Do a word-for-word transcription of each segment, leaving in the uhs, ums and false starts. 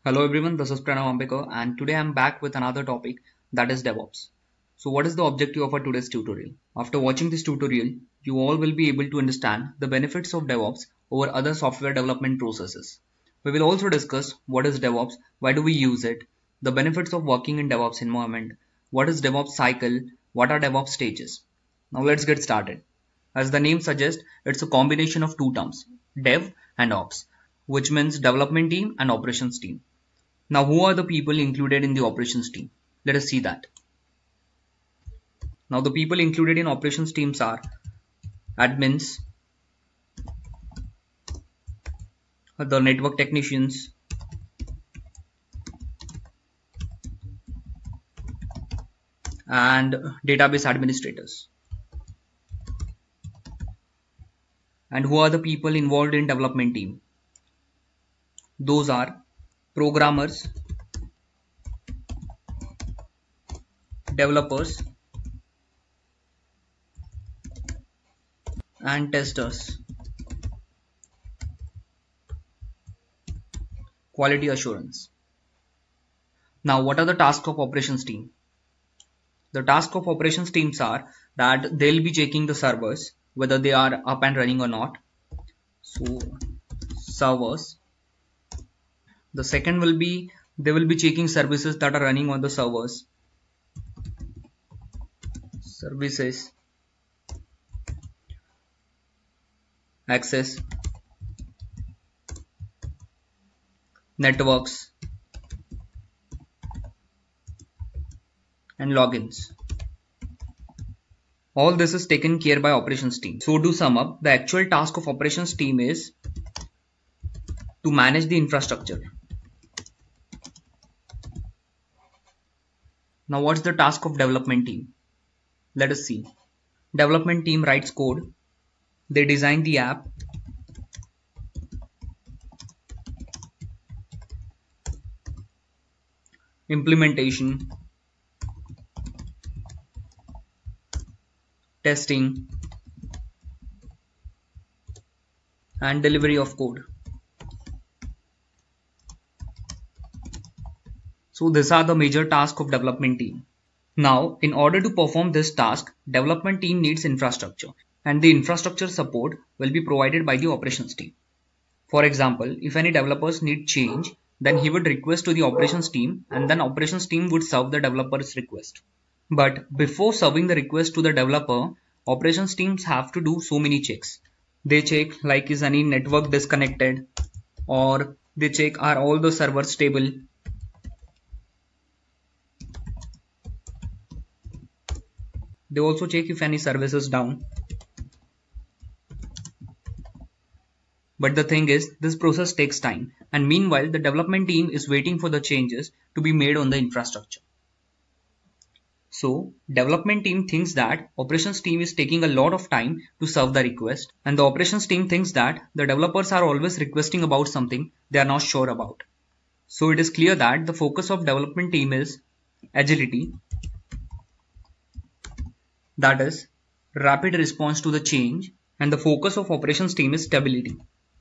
Hello everyone, this is Pranav Ambekar and today I'm back with another topic, that is DevOps. So what is the objective of our today's tutorial? After watching this tutorial, you all will be able to understand the benefits of DevOps over other software development processes. We will also discuss what is DevOps, why do we use it, the benefits of working in DevOps environment, what is DevOps cycle, what are DevOps stages. Now let's get started. As the name suggests, it's a combination of two terms, Dev and Ops, which means development team and operations team. Now, who are the people included in the operations team? Let us see that. Now, the people included in operations teams are admins, the network technicians, and database administrators. And who are the people involved in development team? Those are programmers, developers, and testers. Quality assurance. Now, what are the tasks of operations team? The task of operations teams are that they'll be checking the servers, whether they are up and running or not. So, servers. The second will be, they will be checking services that are running on the servers. Services. Access. Networks. And logins. All this is taken care by operations team. So to sum up, the actual task of operations team is to manage the infrastructure. Now what's the task of development team? Let us see. Development team writes code. They design the app. Implementation. Testing. And delivery of code. So these are the major tasks of development team. Now, in order to perform this task, development team needs infrastructure, and the infrastructure support will be provided by the operations team. For example, if any developers need change, then he would request to the operations team, and then operations team would serve the developer's request. But before serving the request to the developer, operations teams have to do so many checks. They check like is any network disconnected, or they check are all the servers stable. They also check if any service is down. But the thing is, this process takes time, and meanwhile the development team is waiting for the changes to be made on the infrastructure. So, development team thinks that operations team is taking a lot of time to serve the request, and the operations team thinks that the developers are always requesting about something they are not sure about. So it is clear that the focus of development team is agility, that is rapid response to the change, and the focus of operations team is stability.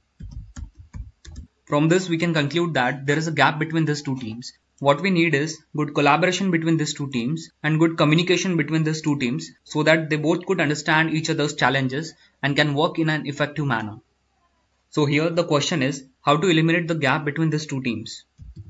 From this we can conclude that there is a gap between these two teams. What we need is good collaboration between these two teams and good communication between these two teams so that they both could understand each other's challenges and can work in an effective manner. So here the question is how to eliminate the gap between these two teams.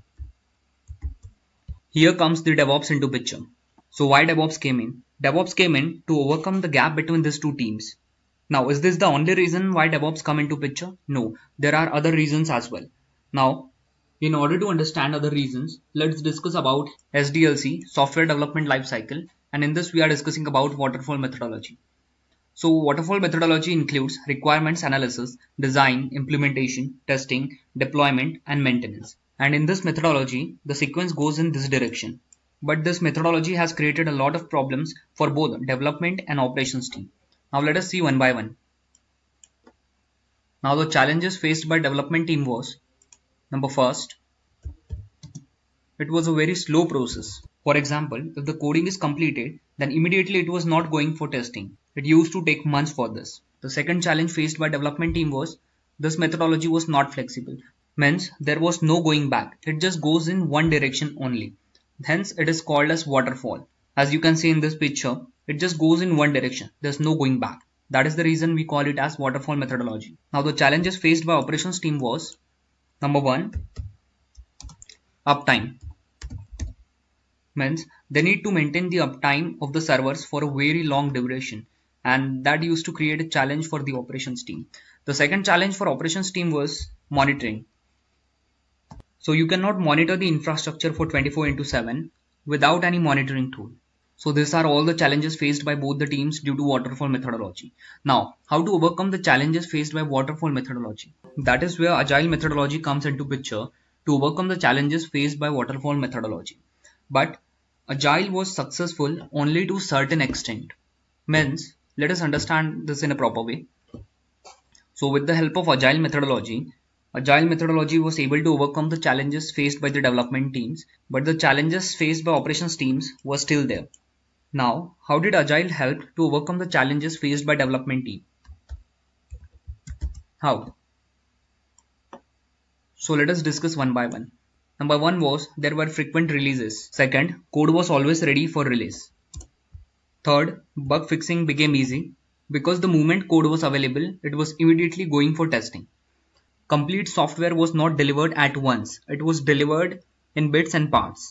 Here comes the DevOps into picture. So why DevOps came in? DevOps came in to overcome the gap between these two teams. Now, is this the only reason why DevOps come into picture? No, there are other reasons as well. Now, in order to understand other reasons, let's discuss about S D L C, Software Development Lifecycle, and in this we are discussing about waterfall methodology. So, waterfall methodology includes requirements analysis, design, implementation, testing, deployment, and maintenance. And in this methodology, the sequence goes in this direction. But this methodology has created a lot of problems for both development and operations team. Now let us see one by one. Now the challenges faced by development team was, number first, it was a very slow process. For example, if the coding is completed, then immediately it was not going for testing. It used to take months for this. The second challenge faced by development team was, this methodology was not flexible. Means there was no going back. It just goes in one direction only. Hence it is called as waterfall. As you can see in this picture, it just goes in one direction. There's no going back. That is the reason we call it as waterfall methodology. Now the challenges faced by operations team was number one, uptime. Means they need to maintain the uptime of the servers for a very long duration, and that used to create a challenge for the operations team. The second challenge for operations team was monitoring. So you cannot monitor the infrastructure for twenty-four into seven without any monitoring tool. So these are all the challenges faced by both the teams due to waterfall methodology. Now, how to overcome the challenges faced by waterfall methodology? That is where agile methodology comes into picture to overcome the challenges faced by waterfall methodology. But agile was successful only to a certain extent. Means, let us understand this in a proper way. So with the help of agile methodology, agile methodology was able to overcome the challenges faced by the development teams, but the challenges faced by operations teams were still there. Now, how did agile help to overcome the challenges faced by development team? How? So let us discuss one by one. Number one was there were frequent releases. Second, code was always ready for release. Third, bug fixing became easy because the moment code was available, it was immediately going for testing. Complete software was not delivered at once. It was delivered in bits and parts.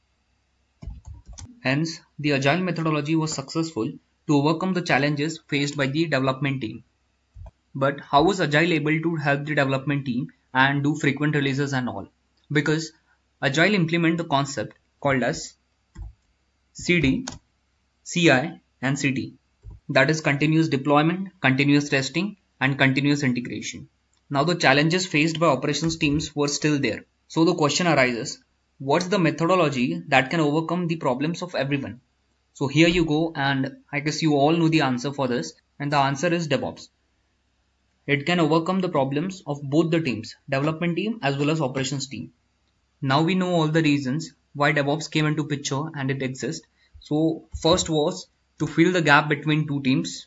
Hence, the agile methodology was successful to overcome the challenges faced by the development team. But how was agile able to help the development team and do frequent releases and all? Because agile implement the concept called as C D, C I and C T. That is continuous deployment, continuous testing and continuous integration. Now the challenges faced by operations teams were still there. So the question arises, what's the methodology that can overcome the problems of everyone? So here you go, and I guess you all know the answer for this, and the answer is DevOps. It can overcome the problems of both the teams, development team as well as operations team. Now we know all the reasons why DevOps came into picture and it exists. So first was to fill the gap between two teams.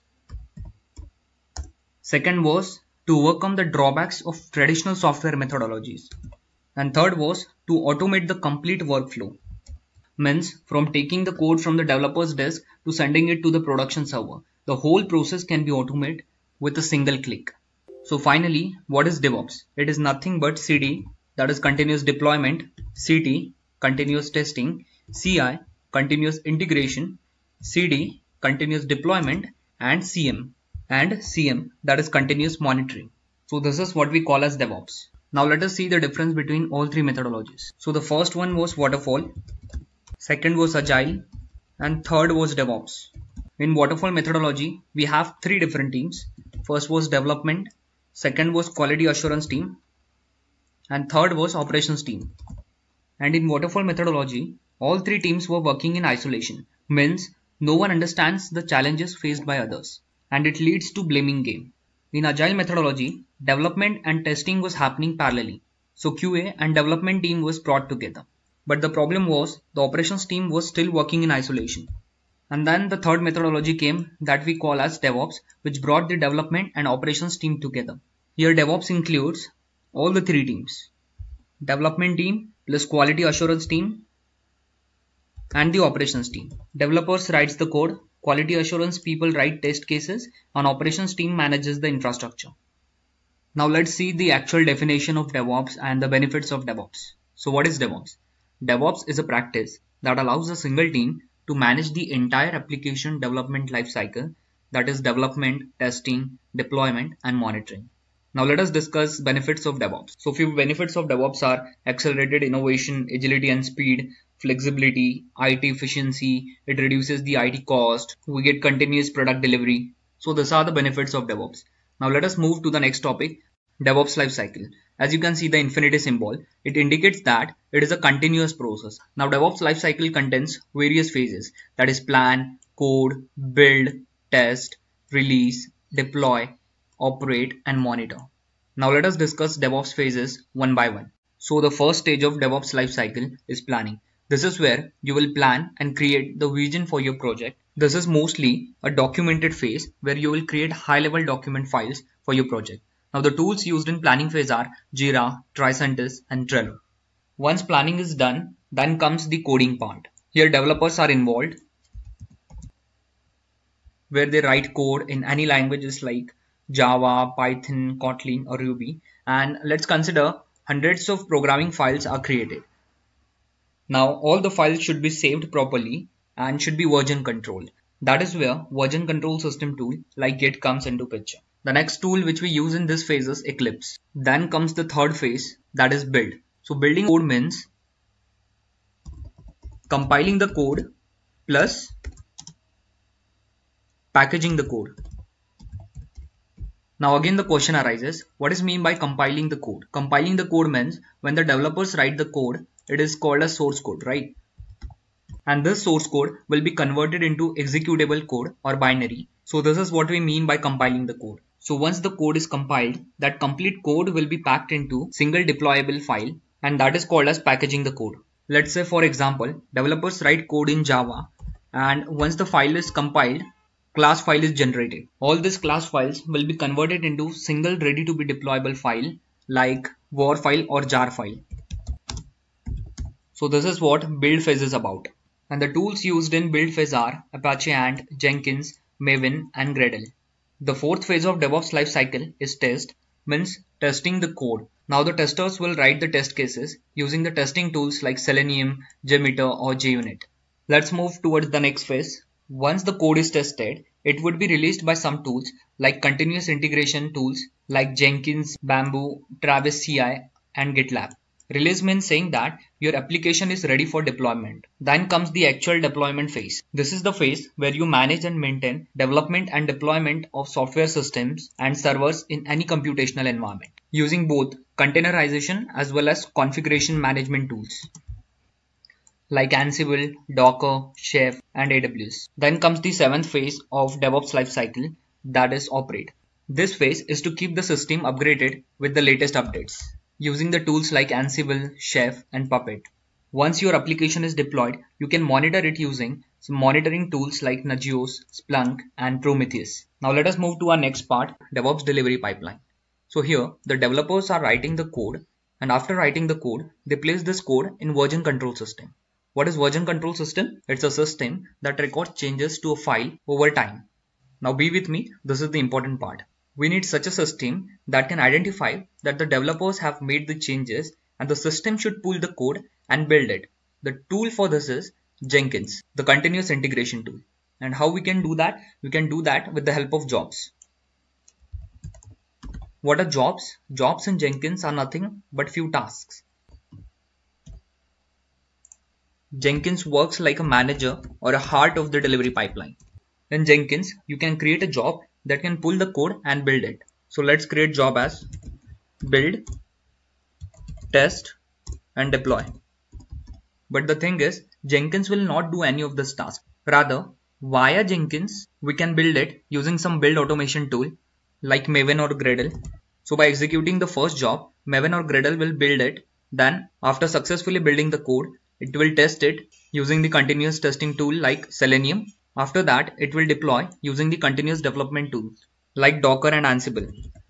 Second was to overcome the drawbacks of traditional software methodologies. And third was to automate the complete workflow. Means from taking the code from the developer's desk to sending it to the production server. The whole process can be automated with a single click. So finally, what is DevOps? It is nothing but C D, that is continuous deployment, C T, continuous testing, C I, continuous integration, C D, continuous deployment, and C M, and C M, that is continuous monitoring. So this is what we call as DevOps. Now let us see the difference between all three methodologies. So the first one was waterfall, second was agile, and third was DevOps. In waterfall methodology, we have three different teams. First was development, second was quality assurance team, and third was operations team. And in waterfall methodology, all three teams were working in isolation. Means no one understands the challenges faced by others, and it leads to blaming game. In agile methodology, development and testing was happening parallelly. So Q A and development team was brought together. But the problem was the operations team was still working in isolation. And then the third methodology came that we call as DevOps, which brought the development and operations team together. Here DevOps includes all the three teams. Development team plus quality assurance team and the operations team. Developers writes the code, quality assurance people write test cases, and operations team manages the infrastructure. Now let's see the actual definition of DevOps and the benefits of DevOps. So what is DevOps? DevOps is a practice that allows a single team to manage the entire application development lifecycle, that is development, testing, deployment, and monitoring. Now let us discuss benefits of DevOps. So few benefits of DevOps are accelerated innovation, agility and speed, flexibility, I T efficiency, it reduces the I T cost, we get continuous product delivery. So these are the benefits of DevOps. Now let us move to the next topic, DevOps lifecycle. As you can see the infinity symbol, it indicates that it is a continuous process. Now DevOps lifecycle contains various phases, that is plan, code, build, test, release, deploy, operate and monitor. Now let us discuss DevOps phases one by one. So the first stage of DevOps lifecycle is planning. This is where you will plan and create the vision for your project. This is mostly a documented phase where you will create high-level document files for your project. Now the tools used in planning phase are Jira, Tricentis, and Trello. Once planning is done, then comes the coding part. Here developers are involved, where they write code in any languages like Java, Python, Kotlin, or Ruby. And let's consider hundreds of programming files are created. Now all the files should be saved properly and should be version controlled. That is where version control system tool like Git comes into picture. The next tool which we use in this phase is Eclipse. Then comes the third phase, that is build. So building code means compiling the code plus packaging the code. Now again the question arises, what is mean by compiling the code? Compiling the code means when the developers write the code, it is called as source code, right? And this source code will be converted into executable code or binary. So this is what we mean by compiling the code. So once the code is compiled, that complete code will be packed into single deployable file, and that is called as packaging the code. Let's say for example, developers write code in Java, and once the file is compiled, class file is generated. All these class files will be converted into single ready to be deployable file like war file or jar file. So this is what build phase is about. And the tools used in build phase are Apache Ant, Jenkins, Maven, and Gradle. The fourth phase of DevOps lifecycle is test, means testing the code. Now the testers will write the test cases using the testing tools like Selenium, JMeter, or JUnit. Let's move towards the next phase. Once the code is tested, it would be released by some tools like continuous integration tools like Jenkins, Bamboo, Travis C I, and GitLab. Release means saying that your application is ready for deployment. Then comes the actual deployment phase. This is the phase where you manage and maintain development and deployment of software systems and servers in any computational environment using both containerization as well as configuration management tools like Ansible, Docker, Chef, and A W S. Then comes the seventh phase of DevOps lifecycle, that is operate. This phase is to keep the system upgraded with the latest updates using the tools like Ansible, Chef, and Puppet. Once your application is deployed, you can monitor it using some monitoring tools like Nagios, Splunk, and Prometheus. Now let us move to our next part, DevOps delivery pipeline. So here, the developers are writing the code, and after writing the code, they place this code in version control system. What is version control system? It's a system that records changes to a file over time. Now be with me, this is the important part. We need such a system that can identify that the developers have made the changes and the system should pull the code and build it. The tool for this is Jenkins, the continuous integration tool. And how we can do that? We can do that with the help of jobs. What are jobs? Jobs in Jenkins are nothing but few tasks. Jenkins works like a manager or a heart of the delivery pipeline. In Jenkins, you can create a job that can pull the code and build it. So let's create job as build, test, and deploy. But the thing is, Jenkins will not do any of this task. Rather, via Jenkins, we can build it using some build automation tool like Maven or Gradle. So by executing the first job, Maven or Gradle will build it. Then after successfully building the code, it will test it using the continuous testing tool like Selenium. After that, it will deploy using the continuous development tools like Docker and Ansible.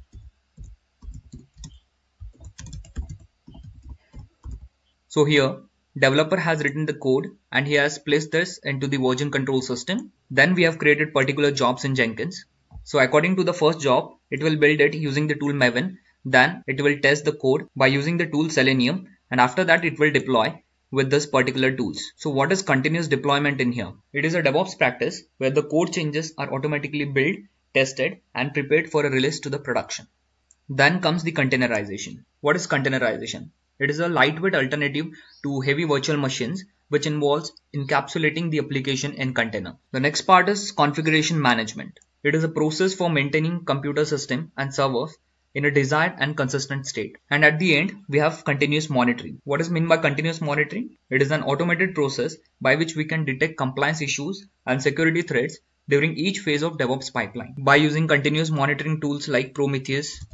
So here, developer has written the code and he has placed this into the version control system. Then we have created particular jobs in Jenkins. So according to the first job, it will build it using the tool Maven. Then it will test the code by using the tool Selenium, and after that it will deploy with this particular tools. So what is continuous deployment in here? It is a DevOps practice where the code changes are automatically built, tested, and prepared for a release to the production. Then comes the containerization. What is containerization? It is a lightweight alternative to heavy virtual machines which involves encapsulating the application in container. The next part is configuration management. It is a process for maintaining computer system and servers in a desired and consistent state. And at the end, we have continuous monitoring. What is meant by continuous monitoring? It is an automated process by which we can detect compliance issues and security threats during each phase of DevOps pipeline by using continuous monitoring tools like Prometheus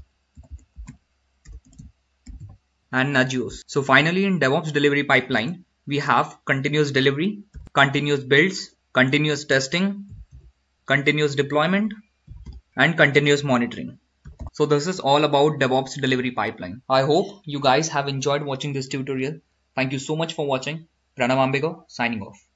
and Nagios. So finally, in DevOps delivery pipeline, we have continuous delivery, continuous builds, continuous testing, continuous deployment, and continuous monitoring. So this is all about DevOps delivery pipeline. I hope you guys have enjoyed watching this tutorial. Thank you so much for watching. Pranav Ambega signing off.